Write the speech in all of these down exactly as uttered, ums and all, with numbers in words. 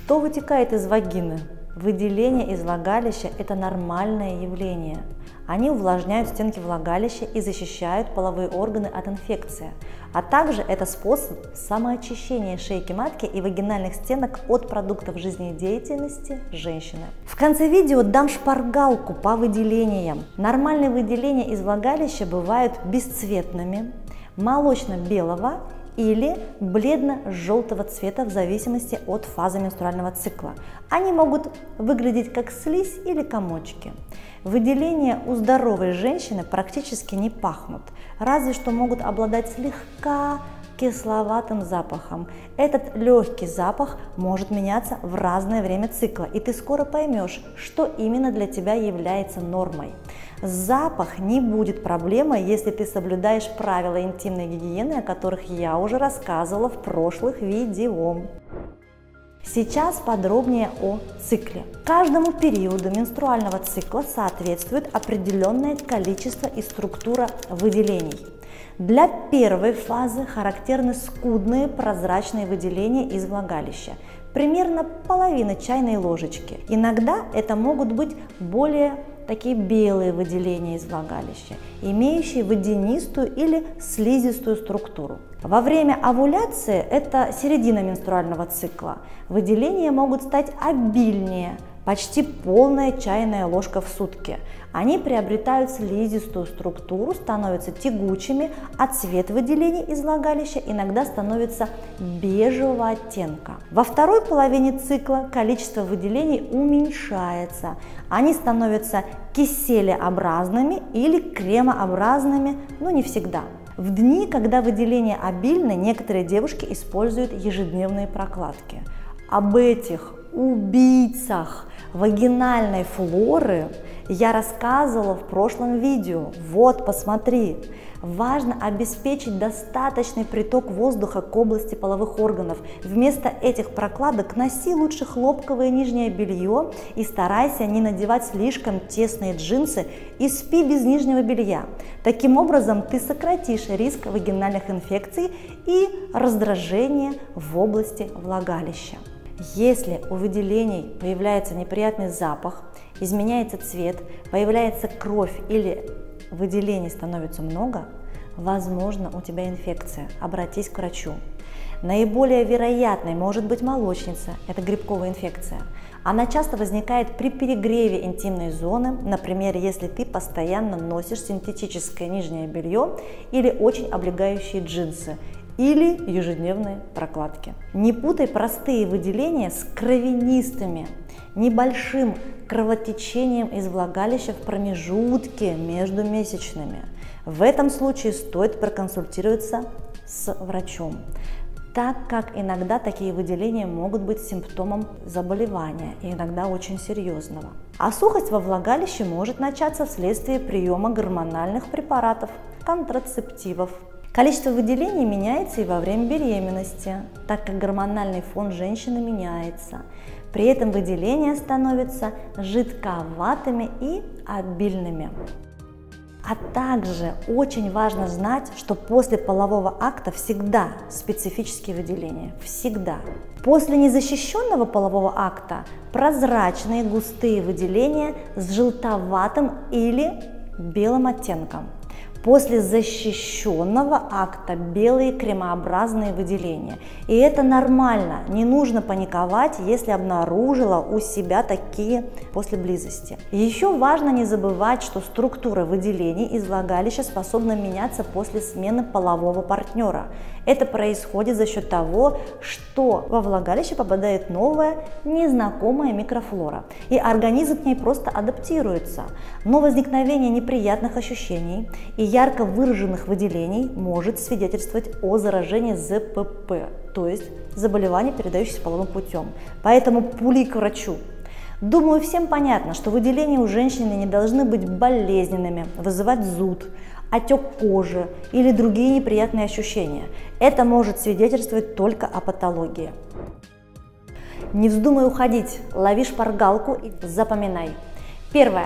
Что вытекает из вагины? Выделение из влагалища – это нормальное явление. Они увлажняют стенки влагалища и защищают половые органы от инфекции. А также это способ самоочищения шейки матки и вагинальных стенок от продуктов жизнедеятельности женщины. В конце видео дам шпаргалку по выделениям. Нормальные выделения из влагалища бывают бесцветными, молочно-белого или бледно-желтого цвета в зависимости от фазы менструального цикла. Они могут выглядеть как слизь или комочки. Выделения у здоровой женщины практически не пахнут, разве что могут обладать слегка кисловатым запахом. Этот легкий запах может меняться в разное время цикла, и ты скоро поймешь, что именно для тебя является нормой. Запах не будет проблемой, если ты соблюдаешь правила интимной гигиены, о которых я уже рассказывала в прошлых видео. Сейчас подробнее о цикле. Каждому периоду менструального цикла соответствует определенное количество и структура выделений. Для первой фазы характерны скудные прозрачные выделения из влагалища, примерно половина чайной ложечки. Иногда это могут быть более такие белые выделения из влагалища, имеющие водянистую или слизистую структуру. Во время овуляции, это середина менструального цикла, выделения могут стать обильнее, почти полная чайная ложка в сутки. Они приобретают слизистую структуру, становятся тягучими, а цвет выделений из влагалища иногда становится бежевого оттенка. Во второй половине цикла количество выделений уменьшается. Они становятся киселеобразными или кремообразными, но не всегда. В дни, когда выделения обильны, некоторые девушки используют ежедневные прокладки. Об этих убийцах вагинальной флоры я рассказывала в прошлом видео. Вот, посмотри. Важно обеспечить достаточный приток воздуха к области половых органов. Вместо этих прокладок носи лучше хлопковое нижнее белье и старайся не надевать слишком тесные джинсы и спи без нижнего белья. Таким образом ты сократишь риск вагинальных инфекций и раздражения в области влагалища. Если у выделений появляется неприятный запах, изменяется цвет, появляется кровь или выделений становится много, возможно, у тебя инфекция. Обратись к врачу. Наиболее вероятной может быть молочница, это грибковая инфекция. Она часто возникает при перегреве интимной зоны, например, если ты постоянно носишь синтетическое нижнее белье или очень облегающие джинсы, или ежедневные прокладки. Не путай простые выделения с кровянистыми, небольшим кровотечением из влагалища в промежутке между месячными. В этом случае стоит проконсультироваться с врачом, так как иногда такие выделения могут быть симптомом заболевания, и иногда очень серьезного. А сухость во влагалище может начаться вследствие приема гормональных препаратов, контрацептивов. Количество выделений меняется и во время беременности, так как гормональный фон женщины меняется. При этом выделения становятся жидковатыми и обильными. А также очень важно знать, что после полового акта всегда специфические выделения. Всегда. После незащищенного полового акта прозрачные густые выделения с желтоватым или белым оттенком. После защищенного акта белые кремообразные выделения. И это нормально, не нужно паниковать, если обнаружила у себя такие после близости. Еще важно не забывать, что структура выделений из влагалища способна меняться после смены полового партнера. Это происходит за счет того, что во влагалище попадает новая, незнакомая микрофлора, и организм к ней просто адаптируется. Но возникновение неприятных ощущений и ярко выраженных выделений может свидетельствовать о заражении зэ пэ пэ, то есть заболевание, передающееся половым путем. Поэтому пули к врачу. Думаю, всем понятно, что выделения у женщины не должны быть болезненными, вызывать зуд, отек кожи или другие неприятные ощущения. Это может свидетельствовать только о патологии. Не вздумай уходить, лови шпаргалку и запоминай. Первое.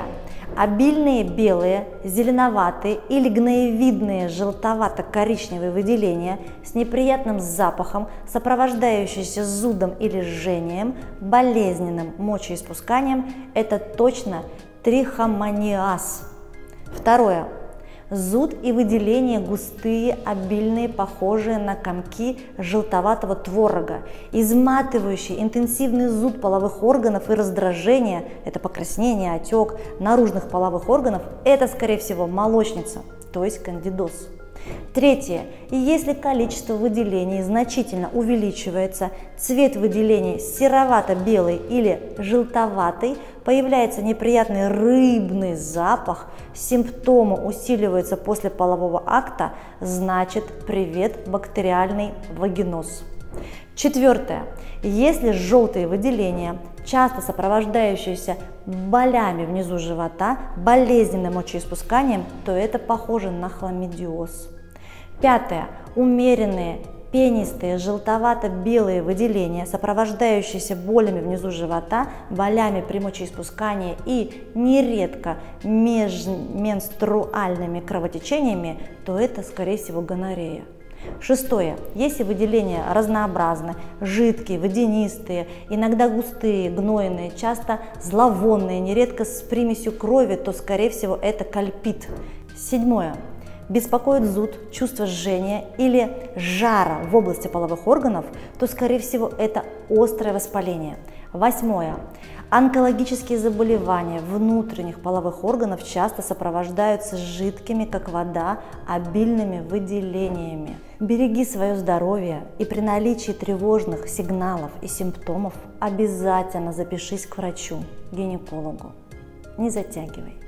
Обильные белые, зеленоватые или гноевидные желтовато-коричневые выделения с неприятным запахом, сопровождающиеся зудом или жжением, болезненным мочеиспусканием – это точно трихомониаз. Второе. Зуд и выделения густые, обильные, похожие на комки желтоватого творога, изматывающий интенсивный зуд половых органов и раздражение, это покраснение, отек наружных половых органов, это, скорее всего, молочница, то есть кандидоз. Третье. Если количество выделений значительно увеличивается, цвет выделений серовато-белый или желтоватый, появляется неприятный рыбный запах, симптомы усиливаются после полового акта, значит, привет, бактериальный вагиноз. Четвертое. Если желтые выделения, часто сопровождающиеся болями внизу живота, болезненным мочеиспусканием, то это похоже на хламидиоз. Пятое. Умеренные, пенистые, желтовато-белые выделения, сопровождающиеся болями внизу живота, болями при мочеиспускании и нередко межменструальными кровотечениями, то это, скорее всего, гонорея. Шестое. Если выделения разнообразны, жидкие, водянистые, иногда густые, гнойные, часто зловонные, нередко с примесью крови, то, скорее всего, это кальпит. Седьмое. Беспокоит зуд, чувство жжения или жара в области половых органов, то, скорее всего, это острое воспаление. Восьмое. Онкологические заболевания внутренних половых органов часто сопровождаются жидкими, как вода, обильными выделениями. Береги свое здоровье и при наличии тревожных сигналов и симптомов обязательно запишись к врачу, гинекологу. Не затягивай.